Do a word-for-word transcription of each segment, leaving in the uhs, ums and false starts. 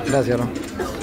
Gracias, ¿no?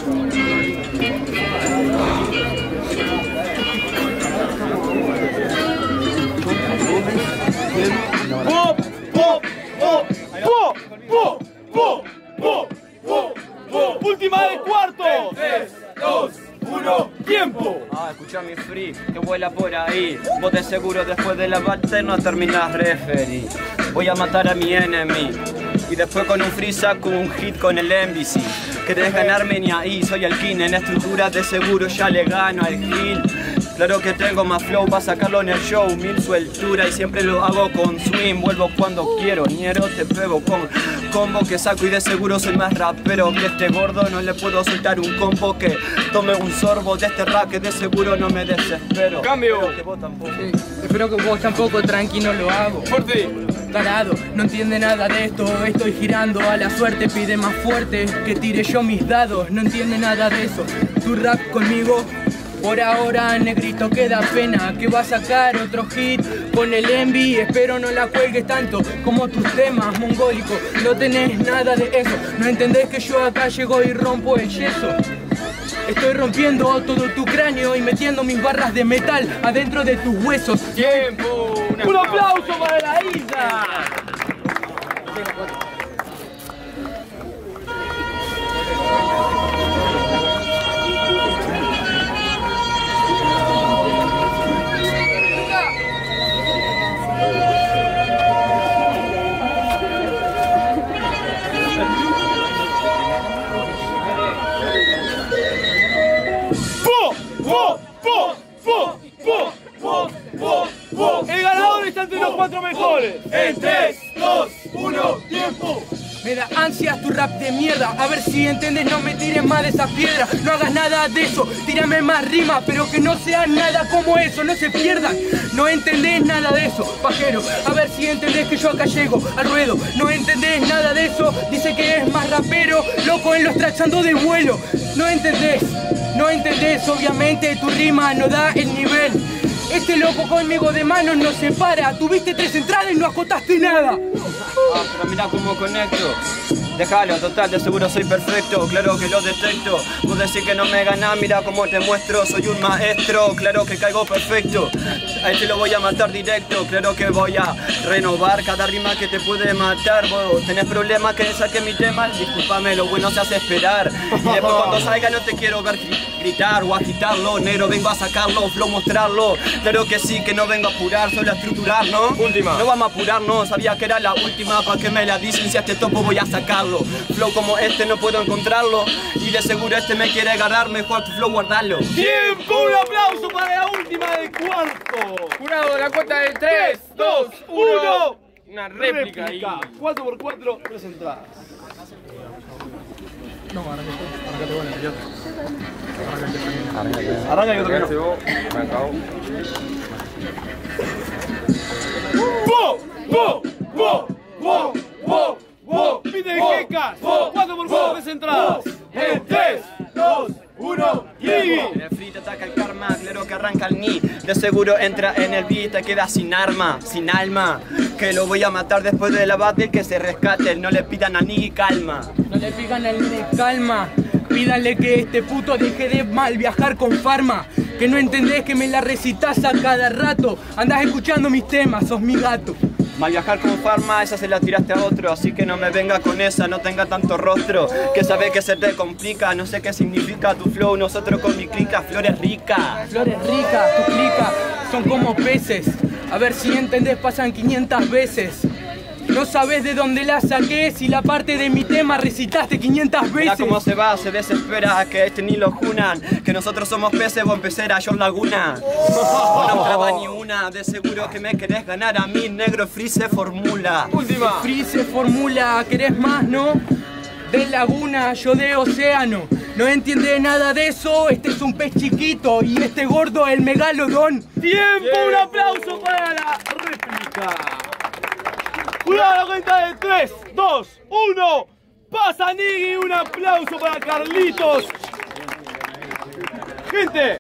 ¡Pop! ¡Pop! ¡Pop! ¡Pop! ¡Pop! ¡Pop! ¡Pop! ¡Pop! ¡Pop! ¡Última del cuarto! tres, dos, uno, ¡tiempo! Ah, escucha mi free, que vuela por ahí. Vos de seguro después de lavarte no terminás referee. Voy a matar a mi enemy y después con un free saco un hit con el M V C. Querés ganarme ni ahí, soy el king. En estructura de seguro ya le gano al Gil. Claro que tengo más flow para sacarlo en el show. Mil sueltura y siempre lo hago con swing. Vuelvo cuando quiero, ñero te pego con combo que saco y de seguro soy más rapero que este gordo. No le puedo soltar un combo que tome un sorbo de este rap que de seguro no me desespero. Cambio. Espero que vos tampoco. Sí, espero que vos tampoco, tranqui, no lo hago. Fuerte. Tarado, no entiende nada de esto, estoy girando a la suerte, pide más fuerte que tire yo mis dados, no entiende nada de eso. Tu rap conmigo, por ahora negrito queda pena, que va a sacar otro hit con el envy, espero no la cuelgues tanto como tus temas mongólicos, no tenés nada de eso, no entendés que yo acá llego y rompo el yeso. Estoy rompiendo todo tu cráneo y metiendo mis barras de metal adentro de tus huesos. ¡Tiempo! ¡Un aplauso para la isla! El ganador está entre los cuatro mejores. En tres, dos, uno, tiempo. Me da ansias tu rap de mierda, a ver si entiendes, no me tires más de esa piedra, no hagas nada de eso, tírame más rima, pero que no sea nada como eso, no se pierdan, no entendés nada de eso, pajero, a ver si entendés que yo acá llego al ruedo, no entendés nada de eso, dice que es más rapero, loco en los tracks ando de vuelo, no entendés, no entendés, obviamente tu rima no da el nivel. Este loco conmigo de manos no se para. Tuviste tres entradas y no acotaste nada. Ah, pero mira cómo conecto. Déjalo, total, de seguro soy perfecto, claro que lo detecto. Vos decís que no me ganás, mira cómo te muestro, soy un maestro, claro que caigo perfecto. A este lo voy a matar directo, claro que voy a renovar cada rima que te puede matar. Vos tenés problemas que saque mi tema, discúlpame, lo bueno se hace esperar. Y después cuando salga no te quiero ver gritar o agitarlo, negro vengo a sacarlo, flow mostrarlo. Claro que sí, que no vengo a apurar, solo a estructurar, ¿no? Última. No vamos a apurar, no, sabía que era la última, pa' que me la dicen, si a este topo voy a sacarlo. Flow como este no puedo encontrarlo y de seguro este me quiere agarrar, mejor tu flow guardarlo. ¡Tiempo! ¡Un aplauso para la última del cuarto! Jurado, la cuenta de tres, dos, uno. Una réplica, réplica. Ahí. cuatro por cuatro, tres entradas. No, arrancate bueno, yo. Arranca y otro que no. ¡Po! ¡Po! ¡Po! ¡Po! ¡Po! ¡Po! ¡Pide de quecas! cuatro por cuatro, tres entradas. En tres, dos, uno, y en el free te ataca el karma, claro que arranca el ni. De seguro entra en el beat, te queda sin arma, sin alma. Que lo voy a matar después de la battle, que se rescate, no le pidan a Niggy calma. No le pidan al ni calma, pídanle que este puto deje de mal viajar con farma. Que no entendés que me la recitas a cada rato, andás escuchando mis temas, sos mi gato. Mal viajar con farma, esa se la tiraste a otro, así que no me venga con esa, no tenga tanto rostro, que sabe que se te complica, no sé qué significa tu flow, nosotros con mi clica, flores ricas. Flores ricas, tu clica, son como peces, a ver si entendés, pasan quinientas veces. No sabes de dónde la saqué, si la parte de mi tema recitaste quinientas veces. Mira cómo se va, se desespera, que este ni lo junan, que nosotros somos peces, vos pecera, yo laguna. Oh. No traba ni una, de seguro que me querés ganar a mí, negro free se formula. Última. Free se formula, ¿querés más, no? De laguna, yo de océano. No entiende nada de eso, este es un pez chiquito y este gordo el megalodón. ¡Tiempo! Un aplauso para la réplica. Cuidado, la cuenta de tres, dos, uno. Pasa Niggy, un aplauso para Carlitos. Gente.